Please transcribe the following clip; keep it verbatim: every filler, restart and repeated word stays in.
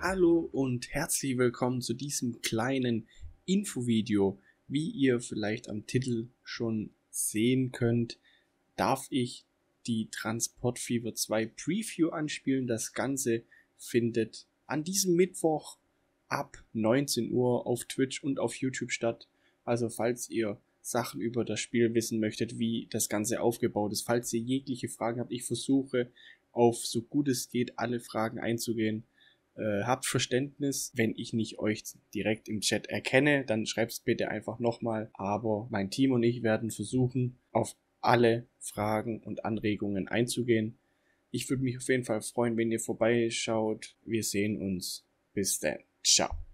Hallo und herzlich willkommen zu diesem kleinen Infovideo. Wie ihr vielleicht am Titel schon sehen könnt, darf ich die Transport Fever zwei Preview anspielen. Das Ganze findet an diesem Mittwoch ab neunzehn Uhr auf Twitch und auf YouTube statt. Also falls ihr Sachen über das Spiel wissen möchtet, wie das Ganze aufgebaut ist, falls ihr jegliche Fragen habt, ich versuche auf so gut es geht alle Fragen einzugehen. Äh, habt Verständnis, wenn ich nicht euch direkt im Chat erkenne, dann schreibt's bitte einfach nochmal. Aber mein Team und ich werden versuchen, auf alle Fragen und Anregungen einzugehen. Ich würde mich auf jeden Fall freuen, wenn ihr vorbeischaut. Wir sehen uns. Bis dann. Ciao.